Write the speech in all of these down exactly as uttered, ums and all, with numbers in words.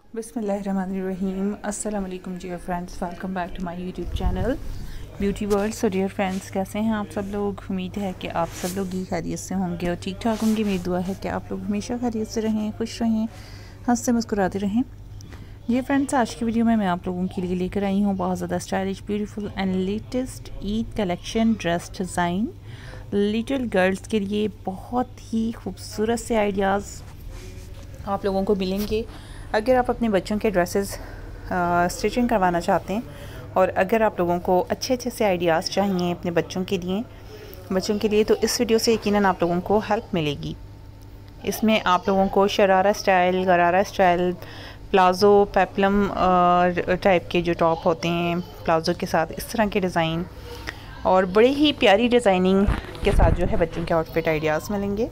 बिस्मिल्लाहिर्रहमानिर्रहीम। अस्सलाम वालेकुम dear friends, welcome back to my YouTube channel beauty world. So dear friends, कैसे हैं आप सब लोग? उम्मीद है कि आप सब लोग ही खैरियत से होंगे और ठीक ठाक होंगे। मेरी दुआ है कि आप लोग हमेशा खैरियत से रहें, खुश रहें, हंसते मुस्कुराते रहें। जी फ्रेंड्स, आज की वीडियो में मैं आप लोगों के लिए लेकर आई हूँ बहुत ज़्यादा stylish, beautiful and latest Eid collection dress design. Little girls के लिए बहुत ही खूबसूरत से आइडियाज़ आप लोगों को मिलेंगे अगर आप अपने बच्चों के ड्रेसेस स्टिचिंग करवाना चाहते हैं, और अगर आप लोगों को अच्छे अच्छे से आइडियाज़ चाहिए अपने बच्चों के लिए बच्चों के लिए तो इस वीडियो से यकीनन आप लोगों को हेल्प मिलेगी। इसमें आप लोगों को sharara style, gharara style, palazzo, peplum type के जो टॉप होते हैं प्लाज़ो के साथ, इस तरह के डिज़ाइन और बड़ी ही प्यारी डिज़ाइनिंग के साथ जो है बच्चों के आउटफिट आइडियाज़ मिलेंगे।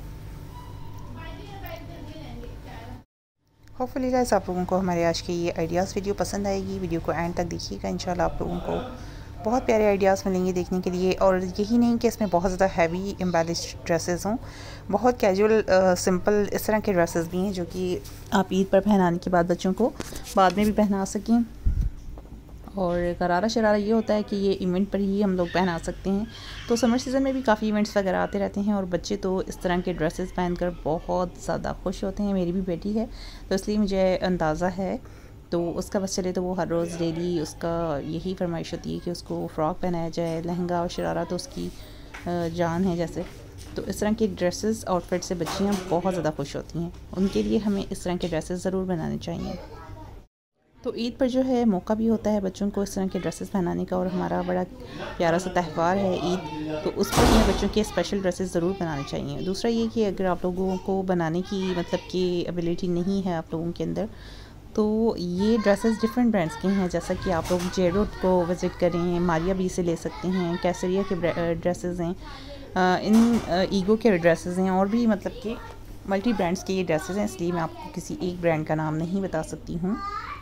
होपफुली गाइस आप लोगों को हमारे आज की ये आइडियाज़ वीडियो पसंद आएगी। वीडियो को एंड तक देखिएगा, इंशाल्लाह आप लोगों को बहुत प्यारे आइडियाज़ मिलेंगे देखने के लिए। और यही नहीं कि इसमें बहुत ज़्यादा हैवी एम्बेलिश ड्रेसेस हों, बहुत कैजुअल सिंपल इस तरह के ड्रेसेस भी हैं जो कि आप ईद पर पहनाने के बाद बच्चों को बाद में भी पहना सकें। और गरारा शरारा ये होता है कि ये इवेंट पर ही हम लोग पहना सकते हैं। तो समर सीज़न में भी काफ़ी इवेंट्स वगैरह आते रहते हैं और बच्चे तो इस तरह के ड्रेसेस पहनकर बहुत ज़्यादा खुश होते हैं। मेरी भी बेटी है तो इसलिए मुझे अंदाज़ा है। तो उसका बस चले तो वो हर रोज़ डेली उसका यही फरमाइश होती है कि उसको फ़्रॉक पहनाया जाए, लहंगा और शरारा तो उसकी जान है जैसे। तो इस तरह के ड्रेसेस आउटफिट से बच्चियाँ बहुत ज़्यादा खुश होती हैं। उनके लिए हमें इस तरह के ड्रेसेस ज़रूर बनाने चाहिए। तो ईद पर जो है मौका भी होता है बच्चों को इस तरह के ड्रेसेस पहनाने का, और हमारा बड़ा प्यारा सा त्यौहार है ईद, तो उस पर हमें बच्चों के स्पेशल ड्रेसेस ज़रूर बनाने चाहिए। दूसरा ये कि अगर आप लोगों को बनाने की मतलब कि एबिलिटी नहीं है आप लोगों के अंदर, तो ये ड्रेसेस डिफरेंट ब्रांड्स के हैं। जैसा कि आप लोग जेरो को विज़िट करें, मारिया बी से ले सकते हैं, कैसरिया के ड्रेसेस हैं, इन ईगो के ड्रेसेस हैं, और भी मतलब कि मल्टी ब्रांड्स के ये ड्रेसेस हैं, इसलिए मैं आपको किसी एक ब्रांड का नाम नहीं बता सकती हूँ।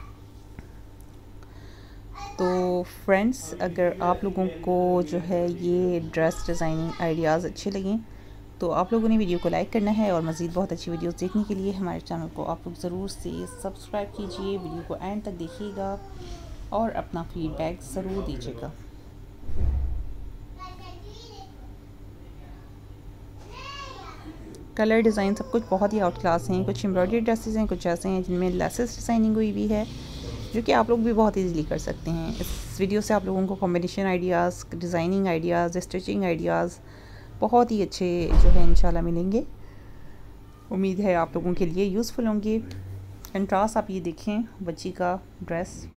तो फ्रेंड्स, अगर आप लोगों को जो है ये ड्रेस डिज़ाइनिंग आइडियाज़ अच्छे लगें तो आप लोगों ने वीडियो को लाइक करना है, और मज़ीद बहुत अच्छी वीडियोस देखने के लिए हमारे चैनल को आप लोग ज़रूर से सब्सक्राइब कीजिए। वीडियो को एंड तक देखिएगा और अपना फीडबैक ज़रूर दीजिएगा। कलर डिज़ाइन सब कुछ बहुत ही आउट क्लास हैं। कुछ एम्ब्रॉयडरी ड्रेसेस हैं, कुछ ऐसे हैं जिनमें लेसेस डिज़ाइनिंग हुई भी है जो कि आप लोग भी बहुत इजीली कर सकते हैं। इस वीडियो से आप लोगों को combination ideas, designing ideas, stitching ideas बहुत ही अच्छे जो है इंशाल्लाह मिलेंगे। उम्मीद है आप लोगों के लिए यूज़फुल होंगे। कंट्रास्ट आप ये देखें बच्ची का ड्रेस।